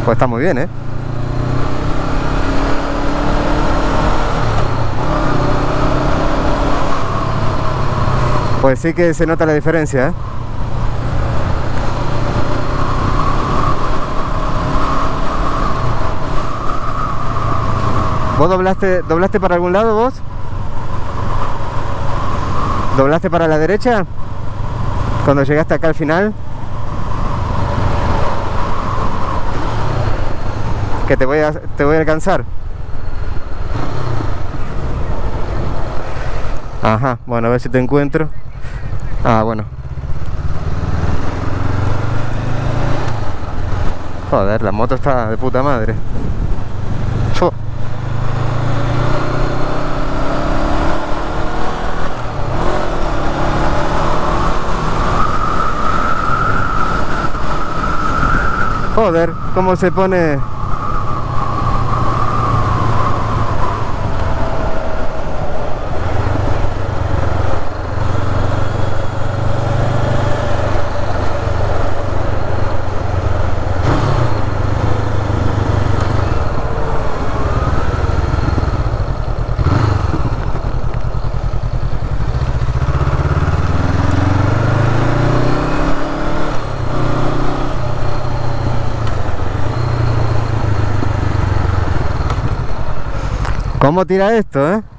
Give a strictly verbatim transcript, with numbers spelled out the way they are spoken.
Pues está muy bien, ¿eh? Pues sí que se nota la diferencia, ¿eh? ¿Vos doblaste, doblaste para algún lado vos? ¿Doblaste para la derecha? Cuando llegaste acá al final. Que te voy a, te voy a alcanzar. Ajá, bueno, a ver si te encuentro. Ah, bueno. Joder, la moto está de puta madre. Fua. Joder, cómo se pone. ¿Cómo tira esto, eh?